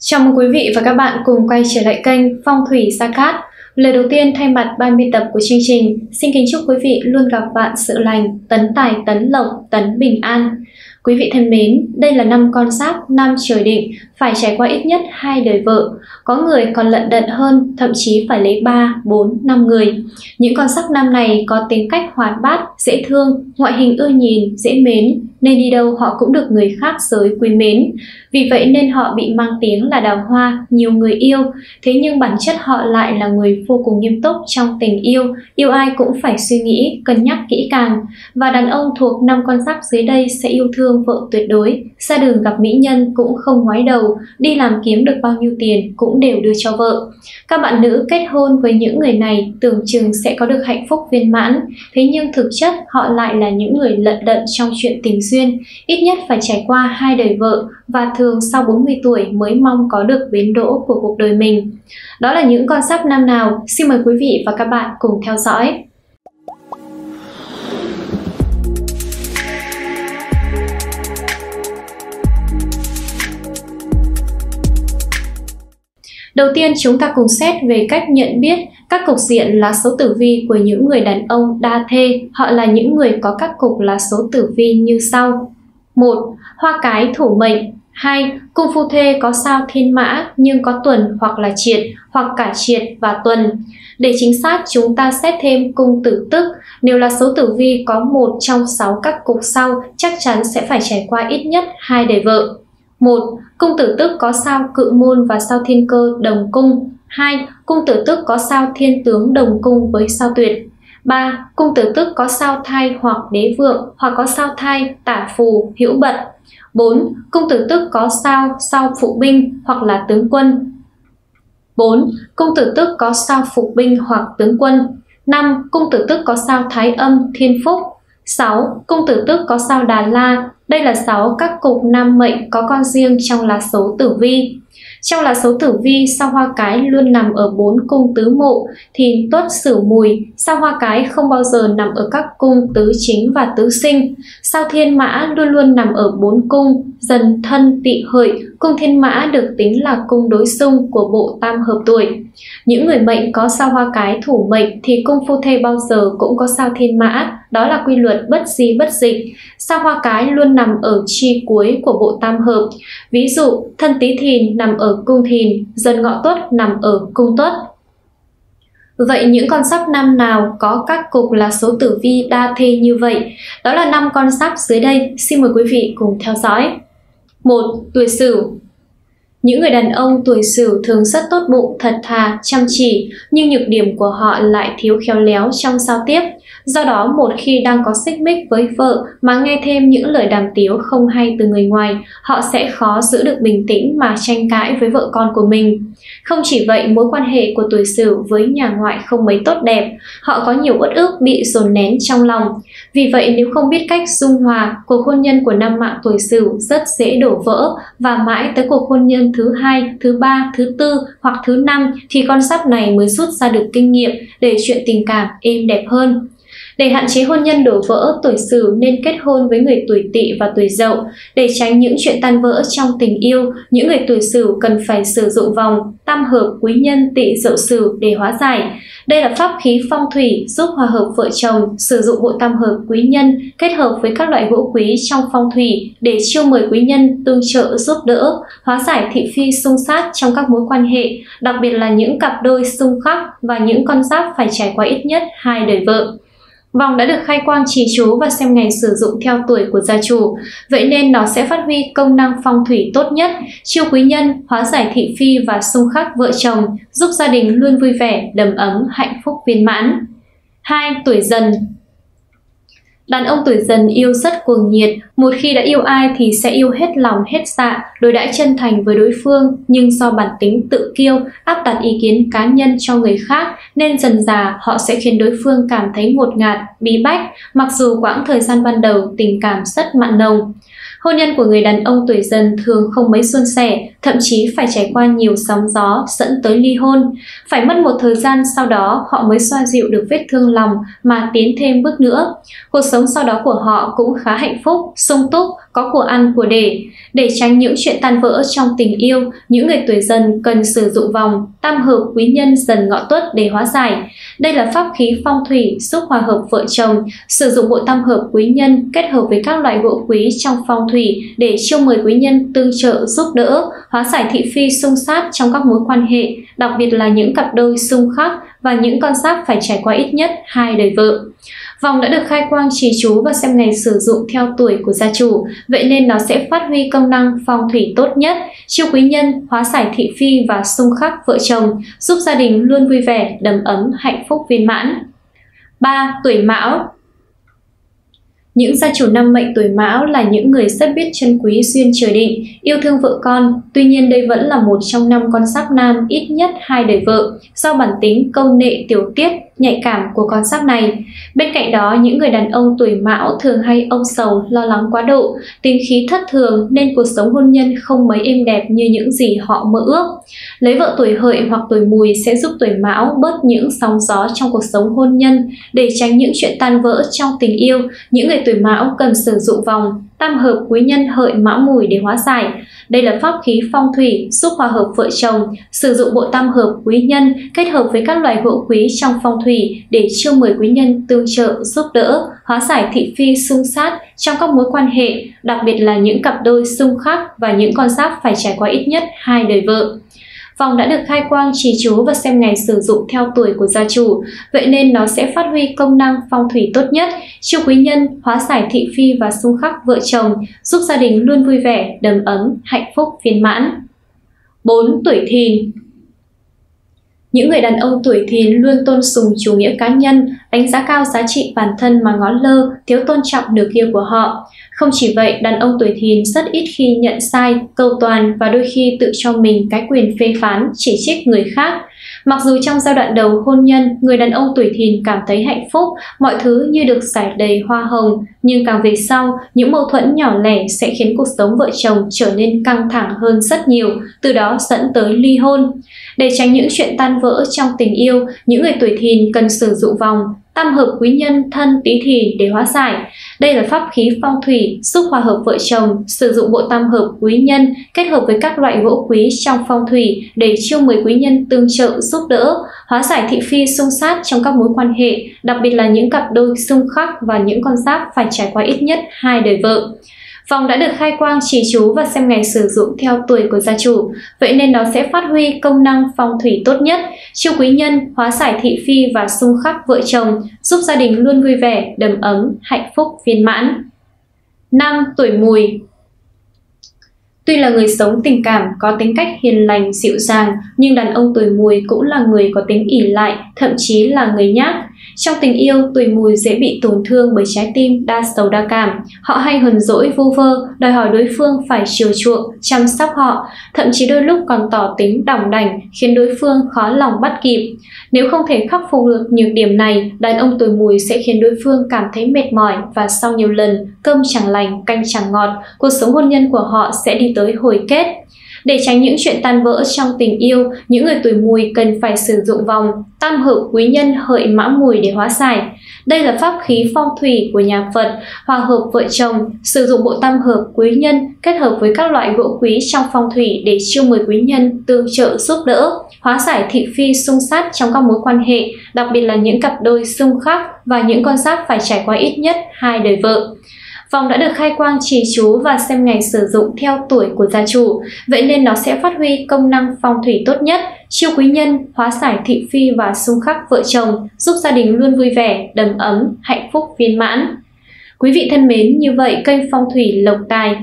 Chào mừng quý vị và các bạn cùng quay trở lại kênh Phong thủy Gia Cát. Lời đầu tiên thay mặt ban biên tập của chương trình, xin kính chúc quý vị luôn gặp vạn sự lành, tấn tài tấn lộc, tấn bình an. Quý vị thân mến, đây là năm con giáp, năm trời định, phải trải qua ít nhất 2 đời vợ. Có người còn lận đận hơn, thậm chí phải lấy 3, 4, 5 người. Những con giáp năm này có tính cách hoạt bát, dễ thương, ngoại hình ưa nhìn, dễ mến, nên đi đâu họ cũng được người khác giới quý mến. Vì vậy nên họ bị mang tiếng là đào hoa, nhiều người yêu. Thế nhưng bản chất họ lại là người vô cùng nghiêm túc trong tình yêu ai cũng phải suy nghĩ, cân nhắc kỹ càng. Và đàn ông thuộc 5 con giáp dưới đây sẽ yêu thương vợ tuyệt đối, ra đường gặp mỹ nhân cũng không ngoái đầu, đi làm kiếm được bao nhiêu tiền cũng đều đưa cho vợ. Các bạn nữ kết hôn với những người này tưởng chừng sẽ có được hạnh phúc viên mãn, thế nhưng thực chất họ lại là những người lận đận trong chuyện tình duyên, ít nhất phải trải qua 2 đời vợ và thường sau 40 tuổi mới mong có được bến đỗ của cuộc đời mình. Đó là những con giáp năm nào? Xin mời quý vị và các bạn cùng theo dõi. Đầu tiên chúng ta cùng xét về cách nhận biết các cục diện lá số tử vi của những người đàn ông đa thê. Họ là những người có các cục lá số tử vi như sau. 1. Hoa cái thủ mệnh. 2. Cung phu thê có sao thiên mã nhưng có tuần hoặc là triệt hoặc cả triệt và tuần. Để chính xác chúng ta xét thêm cung tử tức. Nếu là số tử vi có một trong 6 các cục sau chắc chắn sẽ phải trải qua ít nhất 2 đời vợ. 1. Cung tử tức có sao cự môn và sao thiên cơ đồng cung. 2. Cung tử tức có sao thiên tướng đồng cung với sao tuyệt. 3. Cung tử tức có sao thai hoặc đế vượng hoặc có sao thai tả phù hữu bật. 4. Cung tử tức có sao phụ binh hoặc là tướng quân. 4. Cung tử tức có sao phụ binh hoặc tướng quân. 5. Cung tử tức có sao thái âm thiên phúc. 6. Cung tử tức có sao Đà La. Đây là 6 các cục nam mệnh có con riêng trong lá số tử vi. Trong lá số tử vi, sao hoa cái luôn nằm ở 4 cung tứ mộ, Thìn, Tuất, Sửu, Mùi. Sao hoa cái không bao giờ nằm ở các cung tứ chính và tứ sinh. Sao thiên mã luôn luôn nằm ở 4 cung Dần, Thân, Tỵ, Hợi. Cung thiên mã được tính là cung đối xung của bộ tam hợp tuổi. Những người mệnh có sao hoa cái thủ mệnh thì cung phu thê bao giờ cũng có sao thiên mã, đó là quy luật bất di bất dịch. Sao hoa cái luôn nằm ở chi cuối của bộ tam hợp. Ví dụ, Thân Tý Thìn nằm ở cung Thìn, Dần Ngọ Tuất nằm ở cung Tuất. Vậy những con giáp năm nào có các cục lá số tử vi đa thê như vậy? Đó là 5 con giáp dưới đây, xin mời quý vị cùng theo dõi. 1. Tuổi Sửu. Những người đàn ông tuổi Sửu thường rất tốt bụng, thật thà, chăm chỉ, nhưng nhược điểm của họ lại thiếu khéo léo trong giao tiếp. Do đó, một khi đang có xích mích với vợ mà nghe thêm những lời đàm tiếu không hay từ người ngoài, họ sẽ khó giữ được bình tĩnh mà tranh cãi với vợ con của mình. Không chỉ vậy, mối quan hệ của tuổi Sửu với nhà ngoại không mấy tốt đẹp, họ có nhiều uất ức bị dồn nén trong lòng. Vì vậy, nếu không biết cách dung hòa, cuộc hôn nhân của nam mạng tuổi Sửu rất dễ đổ vỡ và mãi tới cuộc hôn nhân thứ 2, thứ 3, thứ 4 hoặc thứ 5 thì con giáp này mới rút ra được kinh nghiệm để chuyện tình cảm êm đẹp hơn. Để hạn chế hôn nhân đổ vỡ, tuổi Sửu nên kết hôn với người tuổi Tỵ và tuổi Dậu. Để tránh những chuyện tan vỡ trong tình yêu, những người tuổi Sửu cần phải sử dụng vòng tam hợp quý nhân Tỵ Dậu Sửu để hóa giải. Đây là pháp khí phong thủy giúp hòa hợp vợ chồng, sử dụng bộ tam hợp quý nhân kết hợp với các loại gỗ quý trong phong thủy để chiêu mời quý nhân tương trợ giúp đỡ, hóa giải thị phi xung sát trong các mối quan hệ, đặc biệt là những cặp đôi xung khắc và những con giáp phải trải qua ít nhất 2 đời vợ. Vòng đã được khai quang trì chú và xem ngày sử dụng theo tuổi của gia chủ, vậy nên nó sẽ phát huy công năng phong thủy tốt nhất, chiêu quý nhân, hóa giải thị phi và xung khắc vợ chồng, giúp gia đình luôn vui vẻ, đầm ấm, hạnh phúc viên mãn. 2. Tuổi Dần. Đàn ông tuổi Dần yêu rất cuồng nhiệt, một khi đã yêu ai thì sẽ yêu hết lòng hết dạ, đối đãi chân thành với đối phương, nhưng do bản tính tự kiêu, áp đặt ý kiến cá nhân cho người khác nên dần dà họ sẽ khiến đối phương cảm thấy ngột ngạt, bí bách, mặc dù quãng thời gian ban đầu tình cảm rất mặn nồng. Hôn nhân của người đàn ông tuổi Dần thường không mấy suôn sẻ, thậm chí phải trải qua nhiều sóng gió dẫn tới ly hôn. Phải mất một thời gian sau đó họ mới xoa dịu được vết thương lòng mà tiến thêm bước nữa. Cuộc sống sau đó của họ cũng khá hạnh phúc, sung túc, có của ăn của để. Để tránh những chuyện tan vỡ trong tình yêu, những người tuổi Dần cần sử dụng vòng tam hợp quý nhân Dần Ngọ Tuất để hóa giải. Đây là pháp khí phong thủy giúp hòa hợp vợ chồng. Sử dụng bộ tam hợp quý nhân kết hợp với các loại gỗ quý trong phong thủy để chiêu mời quý nhân tương trợ giúp đỡ, hóa giải thị phi xung sát trong các mối quan hệ, đặc biệt là những cặp đôi xung khắc và những con giáp phải trải qua ít nhất 2 đời vợ. Vòng đã được khai quang trì chú và xem ngày sử dụng theo tuổi của gia chủ, vậy nên nó sẽ phát huy công năng phong thủy tốt nhất, chiêu quý nhân, hóa giải thị phi và xung khắc vợ chồng, giúp gia đình luôn vui vẻ, đầm ấm, hạnh phúc viên mãn. 3. Tuổi Mão. Những gia chủ năm mệnh tuổi Mão là những người rất biết trân quý duyên trời định, yêu thương vợ con. Tuy nhiên đây vẫn là một trong 5 con giáp nam ít nhất 2 đời vợ, do bản tính câu nệ tiểu tiết, nhạy cảm của con giáp này. Bên cạnh đó, những người đàn ông tuổi Mão thường hay âu sầu, lo lắng quá độ, tính khí thất thường nên cuộc sống hôn nhân không mấy êm đẹp như những gì họ mơ ước. Lấy vợ tuổi Hợi hoặc tuổi Mùi sẽ giúp tuổi Mão bớt những sóng gió trong cuộc sống hôn nhân. Để tránh những chuyện tan vỡ trong tình yêu, những người tuổi Mão cần sử dụng vòng tam hợp quý nhân Hợi Mão Mùi để hóa giải. Đây là pháp khí phong thủy giúp hòa hợp vợ chồng. Sử dụng bộ tam hợp quý nhân kết hợp với các loại gỗ quý trong phong thủy để chiêu mời quý nhân tương trợ giúp đỡ, hóa giải thị phi xung sát trong các mối quan hệ, đặc biệt là những cặp đôi xung khắc và những con giáp phải trải qua ít nhất 2 đời vợ. Vòng đã được khai quang trì chú và xem ngày sử dụng theo tuổi của gia chủ, vậy nên nó sẽ phát huy công năng phong thủy tốt nhất, chiêu quý nhân, hóa giải thị phi và xung khắc vợ chồng, giúp gia đình luôn vui vẻ, đầm ấm, hạnh phúc viên mãn. 4. Tuổi Thìn. Những người đàn ông tuổi Thìn luôn tôn sùng chủ nghĩa cá nhân, đánh giá cao giá trị bản thân mà ngó lơ, thiếu tôn trọng nửa kia của họ. Không chỉ vậy, đàn ông tuổi Thìn rất ít khi nhận sai, cầu toàn và đôi khi tự cho mình cái quyền phê phán, chỉ trích người khác. Mặc dù trong giai đoạn đầu hôn nhân, người đàn ông tuổi Thìn cảm thấy hạnh phúc, mọi thứ như được rải đầy hoa hồng, nhưng càng về sau, những mâu thuẫn nhỏ lẻ sẽ khiến cuộc sống vợ chồng trở nên căng thẳng hơn rất nhiều, từ đó dẫn tới ly hôn. Để tránh những chuyện tan vỡ trong tình yêu, những người tuổi Thìn cần sử dụng vòng tam hợp quý nhân Thân Tý Thìn để hóa giải. Đây là pháp khí phong thủy giúp hòa hợp vợ chồng. Sử dụng bộ tam hợp quý nhân kết hợp với các loại gỗ quý trong phong thủy để chiêu mời quý nhân tương trợ giúp đỡ, hóa giải thị phi xung sát trong các mối quan hệ, đặc biệt là những cặp đôi xung khắc và những con giáp phải trải qua ít nhất 2 đời vợ. Vòng đã được khai quang trì chú và xem ngày sử dụng theo tuổi của gia chủ, vậy nên nó sẽ phát huy công năng phong thủy tốt nhất, chiêu quý nhân, hóa giải thị phi và xung khắc vợ chồng, giúp gia đình luôn vui vẻ, đầm ấm, hạnh phúc viên mãn. 5. Tuổi Mùi. Tuy là người sống tình cảm, có tính cách hiền lành, dịu dàng, nhưng đàn ông tuổi Mùi cũng là người có tính ỷ lại, thậm chí là người nhát. Trong tình yêu, tuổi Mùi dễ bị tổn thương bởi trái tim đa sầu đa cảm. Họ hay hờn dỗi vu vơ, đòi hỏi đối phương phải chiều chuộng, chăm sóc họ, thậm chí đôi lúc còn tỏ tính đỏng đảnh, khiến đối phương khó lòng bắt kịp. Nếu không thể khắc phục được nhược điểm này, đàn ông tuổi Mùi sẽ khiến đối phương cảm thấy mệt mỏi và sau nhiều lần cơm chẳng lành, canh chẳng ngọt, cuộc sống hôn nhân của họ sẽ đi tới hồi kết. Để tránh những chuyện tan vỡ trong tình yêu, những người tuổi Mùi cần phải sử dụng vòng tam hợp quý nhân Hợi Mão Mùi để hóa giải. Đây là pháp khí phong thủy của nhà Phật, hòa hợp vợ chồng. Sử dụng bộ tam hợp quý nhân kết hợp với các loại gỗ quý trong phong thủy để chiêu mời quý nhân tương trợ giúp đỡ, hóa giải thị phi xung sát trong các mối quan hệ, đặc biệt là những cặp đôi xung khắc và những con giáp phải trải qua ít nhất 2 đời vợ. Vòng đã được khai quang trì chú và xem ngày sử dụng theo tuổi của gia chủ, vậy nên nó sẽ phát huy công năng phong thủy tốt nhất, chiêu quý nhân, hóa giải thị phi và xung khắc vợ chồng, giúp gia đình luôn vui vẻ, đầm ấm, hạnh phúc viên mãn. Quý vị thân mến, như vậy kênh Phong thủy Lộc Tài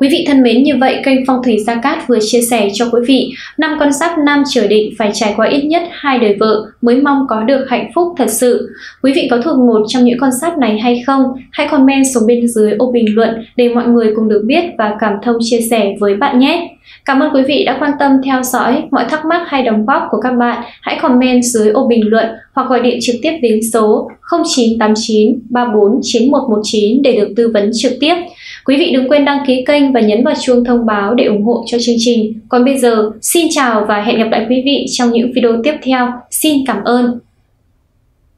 Quý vị thân mến, như vậy kênh Phong thủy Gia Cát vừa chia sẻ cho quý vị 5 con giáp nam chờ định phải trải qua ít nhất 2 đời vợ mới mong có được hạnh phúc thật sự. Quý vị có thuộc một trong những con giáp này hay không? Hãy comment xuống bên dưới ô bình luận để mọi người cùng được biết và cảm thông chia sẻ với bạn nhé. Cảm ơn quý vị đã quan tâm theo dõi. Mọi thắc mắc hay đóng góp của các bạn hãy comment dưới ô bình luận hoặc gọi điện trực tiếp đến số 0989 34 9119 để được tư vấn trực tiếp. Quý vị đừng quên đăng ký kênh và nhấn vào chuông thông báo để ủng hộ cho chương trình. Còn bây giờ, xin chào và hẹn gặp lại quý vị trong những video tiếp theo. Xin cảm ơn.